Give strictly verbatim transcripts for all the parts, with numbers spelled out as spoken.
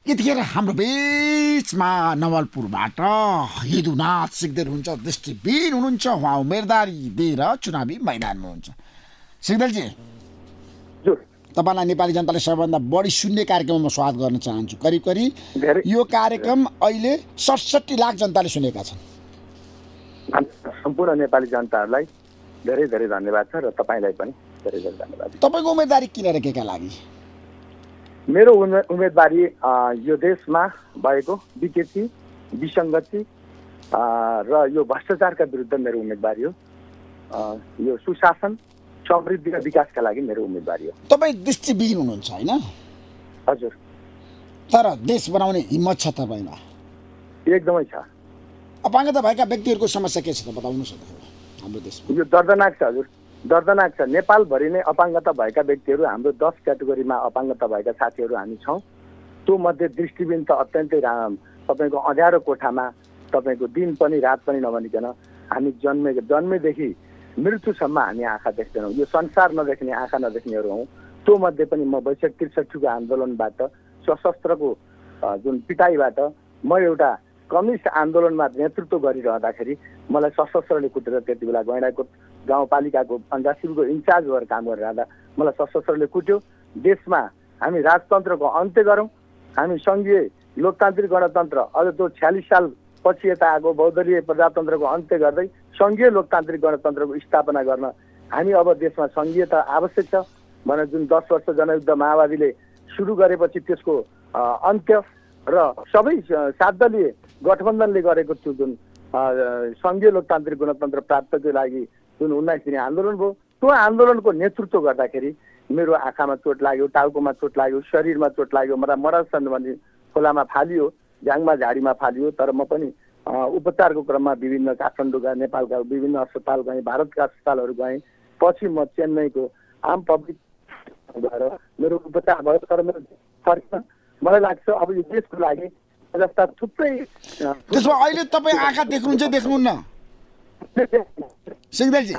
यतिखेर हाम्रो बिचमा नवलपुरबाट यदुनाथ सिग्देल हुनुहुन्छ, दृष्टिबिन हुनुहुन्छ, उहाँ उम्मेदवारी दिएर चुनावी मैदानमा हुनुहुन्छ। सिग्देलजी, तपाईँलाई नेपाली जनताले सबैभन्दा बढी सुन्ने कार्यक्रममा म स्वागत गर्न चाहन्छु। करिब करिब यो कार्यक्रम अहिले सडसठी लाख जनताले सुनेका छन्। सम्पूर्ण नेपाली जनताहरूलाई धेरै धेरै धन्यवाद छ र तपाईँलाई पनि धेरै धेरै धन्यवाद। तपाईँको उम्मेदवारी किन र केका लागि? मेरो उम्मेदवारी यो देशमा भएको विकृति, विसङ्गति र यो भ्रष्टाचारका विरुद्ध मेरो उम्मेदवारी हो। यो सुशासन, समृद्धि र विकासका लागि मेरो उम्मेदवारी हो। तपाईँ दृष्टिविहीन हुनुहुन्छ होइन? हजुर। तर देश बनाउने हिम्मत छ तपाईँमा? एकदमै छ। अपाङ्गता भएका व्यक्तिहरूको समस्या के छ त बताउनुहोस् न हाम्रो देशमा? यो दर्दनाक छ हजुर, दर्दनाक छ। नेपालभरि नै अपाङ्गता भएका व्यक्तिहरू, हाम्रो दस क्याटेगोरीमा अपाङ्गता भएका साथीहरू हामी छौँ। त्यो मध्ये दृष्टिबिन त अत्यन्तै तपाईँको अँध्यारो कोठामा तपाईँको दिन पनि रात पनि नभनिकन हामी जन्मे जन्मेदेखि मृत्युसम्म हामी आँखा देख्दैनौँ। यो संसार नदेख्ने, आँखा नदेख्नेहरू हौँ। त्यो मध्ये पनि म बैसठी त्रिसठीको आन्दोलनबाट, सशस्त्रको जुन पिटाइबाट म एउटा कम्युनिस्ट आन्दोलनमा नेतृत्व गरिरहँदाखेरि मलाई सशस्त्रले कुटेर, त्यति बेला गैँडाकोट गाउँपालिकाको अन्जासिबीको इन्चार्ज भएर काम गरिरहँदा मलाई सशस्त्रले कुट्यो। देशमा हामी राजतन्त्रको अन्त्य गरौँ, हामी सङ्घीय लोकतान्त्रिक गणतन्त्र, अझ त्यो छ्यालिस साल पछि यता आएको बहुदलीय प्रजातन्त्रको अन्त्य गर्दै सङ्घीय लोकतान्त्रिक गणतन्त्रको स्थापना गर्न हामी अब देशमा सङ्घीयता आवश्यक छ भनेर जुन दस वर्ष जनयुद्ध माओवादीले सुरु गरेपछि त्यसको अन्त्य र सबै सात दलीय गठबन्धनले गरेको त्यो जुन सङ्घीय लोकतान्त्रिक गणतन्त्र प्राप्तको लागि जुन उन्नाइस दिने आन्दोलन भयो, त्यो आन्दोलनको नेतृत्व गर्दाखेरि मेरो आँखामा चोट लाग्यो, टाउकोमा चोट लाग्यो, शरीरमा चोट लाग्यो। मलाई मरासन भन्ने खोलामा फालियो, झ्याङमा झाडीमा फालियो। तर म पनि उपचारको क्रममा विभिन्न काठमाडौँका, नेपालका विभिन्न अस्पताल गएँ, भारतका अस्पतालहरू गएँ। पछि म चेन्नईको आम पब्लिक गएर मेरो उपचार भयो। तर मेरो फर्क मलाई लाग्छ अब यो देशको लागि जस्ता थुप्रै। त्यसो अहिले तपाईँ आँखा देख्नुहुन्छ देख्नुहुन्न? सिग्देलजी,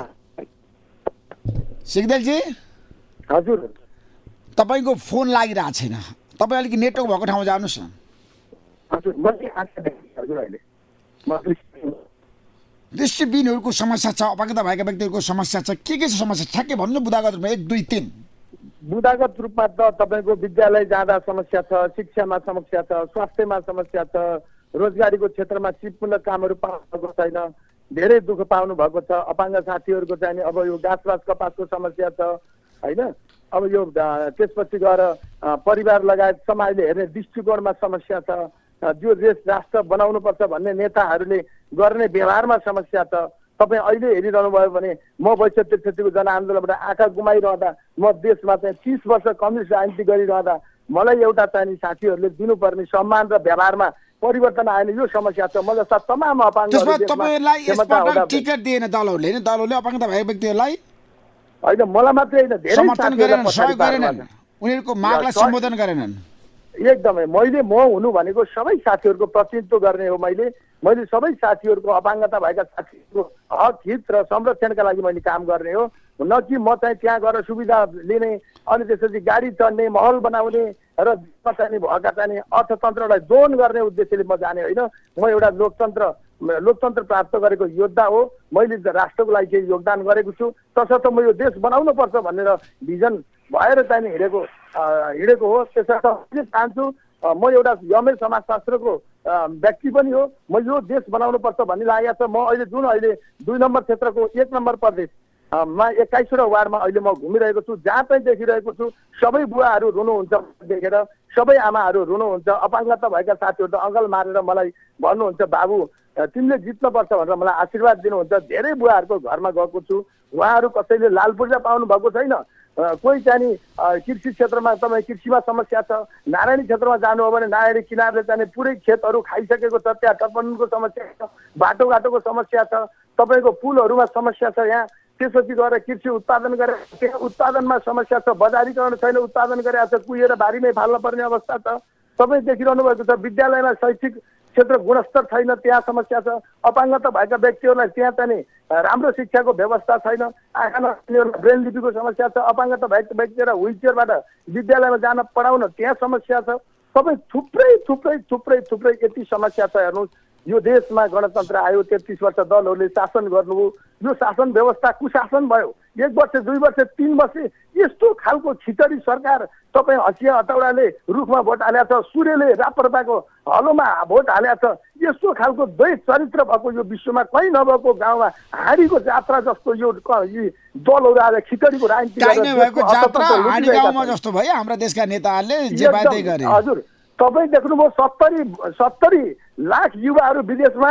सिग्देलजी हजुर, तपाईँको फोन लागिरहेको छैन। तपाईँ अलिक नेटवर्क भएको ठाउँमा जानुहोस् न। हजुर, मैले आँखा देखेँ हजुर। अहिले दृष्टिविहीनहरूको समस्या छ, अपाङ्गता भएका व्यक्तिहरूको समस्या छ। के के छ समस्या ठ्याक्कै भन्नु बुदागत रूपमा एक दुई तिन? बुदागत रूपमा त तपाईँको विद्यालय जाँदा समस्या छ, शिक्षामा समस्या छ, स्वास्थ्यमा समस्या छ, रोजगारीको क्षेत्रमा सिपमूलक कामहरू पाउनु छैन, धेरै दुःख पाउनु भएको छ। अपाङ्ग साथीहरूको चाहिँ अब यो गाछबास कपासको समस्या छ होइन। अब यो त्यसपछि गएर परिवार लगायत समाजले हेर्ने दृष्टिकोणमा समस्या छ। जो देश राष्ट्र बनाउनुपर्छ भन्ने नेताहरूले गर्ने व्यवहारमा समस्या छ। तपाईँ अहिले हेरिरहनु भयो भने म बैसठी त्रिसठीको जनआन्दोलनबाट आँखा गुमाइरहँदा, म देशमा चाहिँ तिस वर्ष कम्युनिस्ट राजनीति गरिरहँदा मलाई एउटा चाहिँ साथीहरूले दिनुपर्ने सम्मान र व्यवहारमा परिवर्तन आएन। यो समस्या छ। म जस्ता तमाम अपाङ्ग टिकट दिएन दलहरूले, दलहरूले अपाङ्गता भएका व्यक्तिहरूलाई होइन, मलाई मात्रै होइन, धेरै समर्थन गरेनन्, सहयोग गरेनन्, उनीहरूको मागलाई सम्बोधन गरेनन्। एकदमै मैले म हुनु भनेको सबै साथीहरूको प्रतिनिधित्व गर्ने हो। मैले मैले सबै साथीहरूको, अपाङ्गता भएका साथीहरूको हक हित र संरक्षणका लागि मैले काम गर्ने हो, न कि म चाहिँ त्यहाँ गएर सुविधा लिने अनि त्यसपछि गाडी चढ्ने, महल बनाउने र चाहिँ भएका चाहिँ अर्थतन्त्रलाई दोहन गर्ने उद्देश्यले म जाने होइन। म एउटा लोकतन्त्र लोकतन्त्र प्राप्त गरेको योद्धा हो। मैले राष्ट्रको लागि केही योगदान गरेको छु, तसर्थ म यो देश बनाउनु पर्छ भनेर भिजन भएर चाहिँ हिँडेको हिँडेको हो। त्यसर्थ मैले चाहन्छु, म एउटा यमेर समाजशास्त्रको व्यक्ति पनि हो। म यो देश बनाउनु पर्छ भन्ने लागेको छ। म अहिले जुन अहिले दुई नम्बर क्षेत्रको एक नम्बर प्रदेश मा एक्काइसवटा वार्डमा अहिले म घुमिरहेको छु। जहाँ चाहिँ देखिरहेको छु सबै बुवाहरू रुनुहुन्छ देखेर, सबै आमाहरू रुनुहुन्छ। अपाङ्गता भएका साथीहरू त अङ्गल मारेर मलाई भन्नुहुन्छ, बाबु तिमीले जित्नुपर्छ भनेर मलाई आशीर्वाद दिनुहुन्छ। धेरै बुवाहरूको घरमा गएको छु, उहाँहरू कसैले लाल पूर्जा पाउनु भएको छैन। कोही चाहिँ कृषि क्षेत्रमा तपाईँ कृषिमा समस्या छ। नारायणी क्षेत्रमा जानु हो भने नारायणी किनारले चाहिँ पुरै खेतहरू खाइसकेको छ, त्यहाँ तटबन्धनको समस्या छ, बाटोघाटोको समस्या छ, तपाईँको पुलहरूमा समस्या छ। यहाँ त्यसपछि गएर कृषि उत्पादन गरे त्यहाँ उत्पादनमा समस्या छ, बजारीकरण छैन, उत्पादन गरेर छ कुहिएर बारीमै फाल्न पर्ने अवस्था छ। तपाईँ देखिरहनु भएको छ विद्यालयमा शैक्षिक क्षेत्र गुणस्तर छैन, त्यहाँ समस्या छ। अपाङ्गता भएका व्यक्तिहरूलाई त्यहाँ चाहिँ राम्रो शिक्षाको व्यवस्था छैन, आँखा नदेख्नेहरूलाई ब्रेन लिपिको समस्या छ। अपाङ्गता भएका व्यक्तिहरूलाई व्हिल चेयरबाट विद्यालयमा जान पढाउन त्यहाँ समस्या छ। सबै थुप्रै थुप्रै थुप्रै थुप्रै यति समस्या छ। हेर्नुहोस्, यो देशमा गणतन्त्र आयो, तेत्तिस वर्ष दलहरूले शासन गर्नुभयो, यो शासन व्यवस्था कुशासन भयो। एक वर्ष दुई वर्ष तीन वर्ष यस्तो खालको खिचडी सरकार। तपाईँ हँसिया हतौडाले रुखमा भोट हालेको छ, सूर्यले राप्रपाको हलोमा भोट हालेको छ। यस्तो खालको द्वैत चरित्र भएको यो विश्वमा कहीँ नभएको गाउँमा हाँडीको जात्रा जस्तो यो दलहरू आएर खिचडीको राजनीति जस्तो भयो। हाम्रा देशका नेताहरूले जे बाध्य गरे। हजुर, तपाईँ देख्नुभयो सत्तरी सत्तरी लाख युवाहरू विदेशमा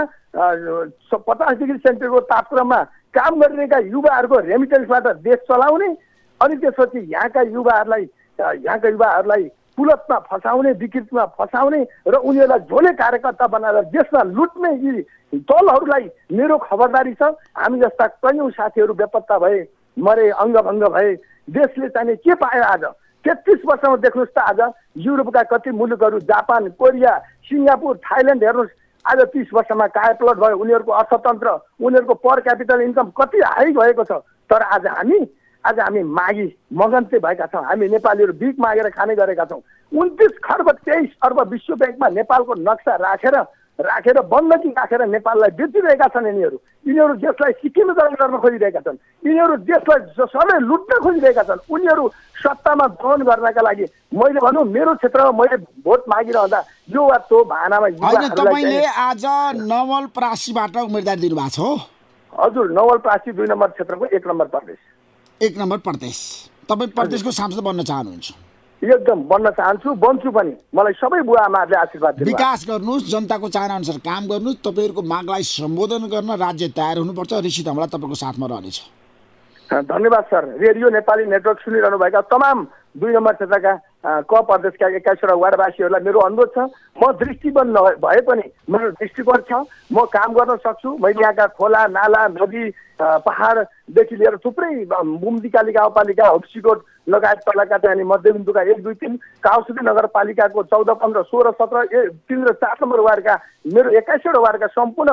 पचास डिग्री सेन्टिग्रेडको तापक्रममा काम गरिरहेका युवाहरूको रेमिटेन्सबाट देश चलाउने, अनि त्यसपछि यहाँका युवाहरूलाई यहाँका युवाहरूलाई कुलतमा फसाउने, विकृतिमा फसाउने र उनीहरूलाई झोले कार्यकर्ता बनाएर देशमा लुट्ने यी दलहरूलाई मेरो खबरदारी छ। हामी जस्ता कैयौँ साथीहरू बेपत्ता भए, मरे, अङ्गभङ्ग भए। देशले चाहिँ के पायो आज? तेत्तिस वर्षमा देख्नुहोस् त आज युरोपका कति मुलुकहरू, जापान, कोरिया, सिङ्गापुर, थाइल्यान्ड हेर्नुहोस्, आज तीस वर्षमा कायापलट भयो। उनीहरूको अर्थतन्त्र, उनीहरूको पर क्यापिटल इन्कम कति हाई भएको छ। तर आज हामी आज हामी मागी मगन्ते भएका छौँ। हामी नेपालीहरू भिख मागेर खाने गरेका छौँ। उन्तिस खर्ब तेइस अर्ब विश्व ब्याङ्कमा नेपालको नक्सा राखेर राखेर बन्दकी राखेर नेपाललाई बेचिरहेका छन्। यिनीहरू यिनीहरू देशलाई सिक्किमीकरण गर्न खोजिरहेका छन्। यिनीहरू देशलाई सधैँ लुट्न खोजिरहेका छन्। उनीहरू सत्तामा दमन गर्नका लागि मैले भनौँ मेरो क्षेत्रमा मैले भोट मागिरहँदा यो वा त्यो भानामा तपाईँले आज नवलपरासीबाट उम्मेदवारी दिनुभएको छ हो? हजुर, नवलपरासी दुई नम्बर क्षेत्रको एक नम्बर प्रदेश एक नम्बर प्रदेश। तपाईँ प्रदेशको सांसद बन्न चाहनुहुन्छ? एकदम बन्न चाहन्छु, बन्छु पनि। मलाई सबै बुवा आमाहरूले आशीर्वाद दिनु। विकास गर्नुहोस्, जनताको चाहना अनुसार काम गर्नुहोस्। तपाईँहरूको मागलाई सम्बोधन गर्न राज्य तयार हुनुपर्छ। ऋषि धमला तपाईँको साथमा रहनेछ। धन्यवाद सर। रेडियो नेपाली नेटवर्क सुनिरहनुभएका तमाम दुई नम्बर क्षेत्रका क प्रदेशका एक्काइसवटा वार्डवासीहरूलाई मेरो अनुरोध छ, म दृष्टिकोण भए पनि मेरो दृष्टिकोण छ, म काम गर्न सक्छु। मैले यहाँका खोला, नाला, नदी, पहाडदेखि लिएर थुप्रै बुम्दिकाली गाउँपालिका, हप्सीकोट लगायत तलका चाहिँ मध्यबिन्दुका एक दुई तिन काउसुदी नगरपालिकाको चौध पन्ध्र सोह्र सत्र ए तिन र चार नम्बर वार्डका मेरो एक्काइसवटा वार्डका सम्पूर्ण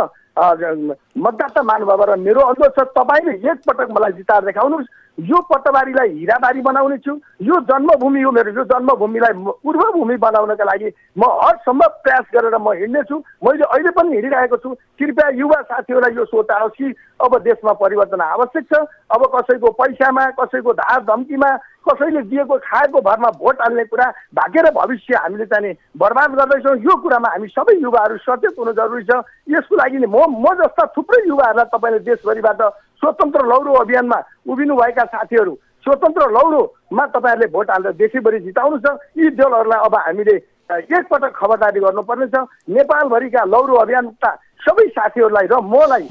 मतदाता महानुभाव र मेरो अनुरोध छ, तपाईँले एकपटक मलाई जिताएर देखाउनुहोस्। यो पट्टबारीलाई हिराबारी बनाउने छु। यो जन्मभूमि हो मेरो। यो जन्मभूमिलाई पूर्वभूमि बनाउनका लागि म हर सम्भव प्रयास गरेर म हिँड्नेछु। मैले अहिले पनि हिँडिरहेको छु। कृपया युवा साथीहरूलाई यो सोच आओस् कि अब देशमा परिवर्तन आवश्यक छ। अब कसैको पैसामा, कसैको धार धम्कीमा, कसैले दिएको खाएको भरमा भोट हाल्ने कुरा भागेर भविष्य हामीले चाहिँ बर्बाद गर्दैछौँ। यो कुरामा हामी सबै युवाहरू सचेत हुनु जरुरी छ। यसको लागि म म जस्ता थुप्रै युवाहरूलाई तपाईँले देशभरिबाट स्वतन्त्र लौरो अभियानमा उभिनु भएका साथीहरू, स्वतन्त्र लौरोमा तपाईँहरूले भोट हालेर देशैभरि जिताउनु छ। यी दलहरूलाई अब हामीले एकपटक खबरदारी गर्नुपर्ने छ। नेपालभरिका लौरो अभियानका सबै साथीहरूलाई र मलाई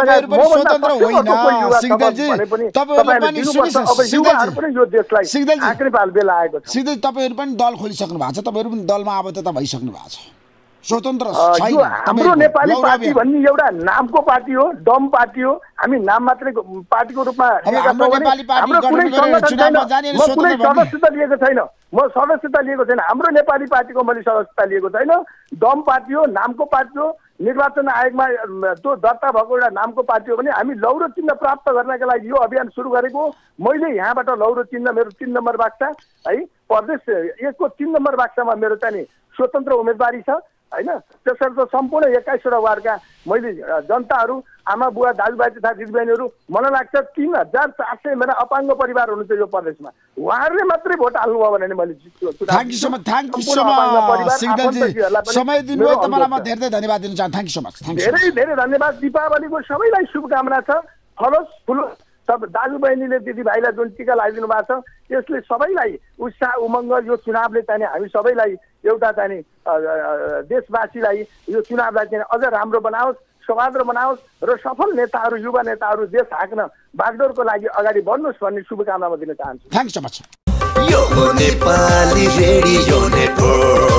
तपाईँहरू पनि दल खोलिसक्नु भएको छ। तपाईँहरू पनि दलमा आबद्ध भइसक्नु भएको छ। स्वतन्त्र हाम्रो नेपाली पार्टी भन्ने एउटा नामको पार्टी हो, डम पार्टी हो। हामी नाम मात्रै पार्टीको रूपमा हाम्रो कुनै सदस्यता लिएको छैन। म सदस्यता लिएको छैन। हाम्रो नेपाली पार्टीको मैले सदस्यता लिएको छैन। डम पार्टी हो, नामको पार्टी हो। निर्वाचन आयोगमा त्यो दर्ता भएको एउटा नामको पार्टी हो भने हामी लौरो चिन्ह प्राप्त गर्नका लागि यो अभियान सुरु गरेको। मैले यहाँबाट लौरो चिन्ह मेरो तीन नम्बर बाक्सा है, प्रदेश एकको तीन नम्बर बाक्सामा मेरो चाहिँ स्वतन्त्र उम्मेदवारी छ होइन। त्यसर्थ सम्पूर्ण एक्काइसवटा वार्डका मैले जनताहरू, आमा बुवा, दाजुभाइ तथा दिदीबहिनीहरू, मलाई लाग्छ तिन हजार चार सय मेरा अपाङ्ग परिवार हुनुहुन्छ यो प्रदेशमा। उहाँहरूले मात्रै भोट हाल्नुभयो भने मैले जित्छु। Thank you so much. Thank you so much Sigdel ji, समय दिनुभयो तपाईँलाई म धेरै धेरै धन्यवाद दिन चाहन्छु। Thank you so much. धेरै धेरै धन्यवाद। दीपावलीको सबैलाई शुभकामना छ। फलोस् फुलोस्। सब दाजुबहिनीले दिदीभाइलाई जुन टिका लगाइदिनु भएको छ यसले सबैलाई उत्साह उमङ्ग, यो चुनावले चाहिँ हामी सबैलाई एउटा चाहिँ देशवासीलाई यो चुनावलाई चाहिँ अझ राम्रो बनाओस्, सौहार्द्र बनाओस् र सफल नेताहरू, युवा नेताहरू देश हाँक्न बागडोरको लागि अगाडि बढ्नुहोस् भन्ने शुभकामना म दिन चाहन्छु। Thank you so much. यो नेपाली रेडियो नेटवर्क।